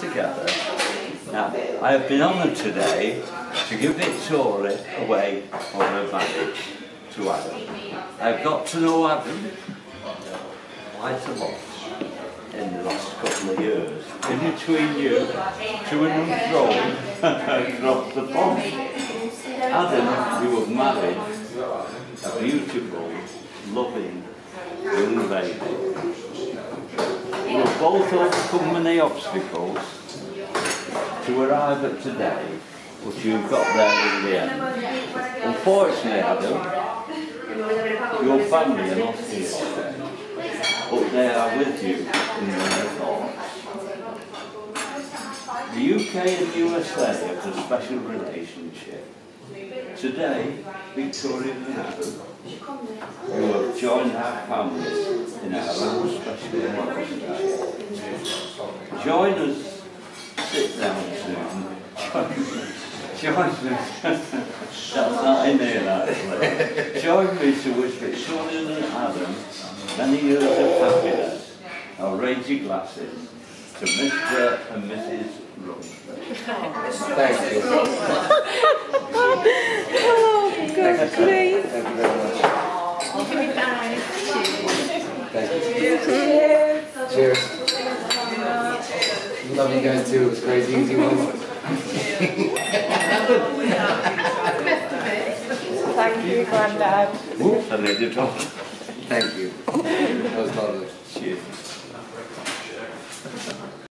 together. Now, I have been honoured today to give Victoria away on her marriage to Adam. I've got to know Adam quite a lot in the last couple of years. In between you, to and fro across the pond. Adam, you have married a beautiful, loving young lady. You have both overcome many obstacles to arrive at today, but you've got there in the end. Unfortunately, Adam, your family are not here, but they are with you in their thoughts. The UK and USA have a special relationship. Today, Victoria and Adam, you have joined our families in our own special relationship. Join us, sit down soon. Join me. That's not in here actually. Join me to wish Victoria and Adam many years of happiness. I'll raise your glasses to Mr. and Mrs. Rumsford. Thank you. Oh, God, please. Thank you very much. Thank you. Cheers. Love you guys too. It was great easy one. Thank you, Grandad. I need to talk. Thank you. That was lovely. Cheers.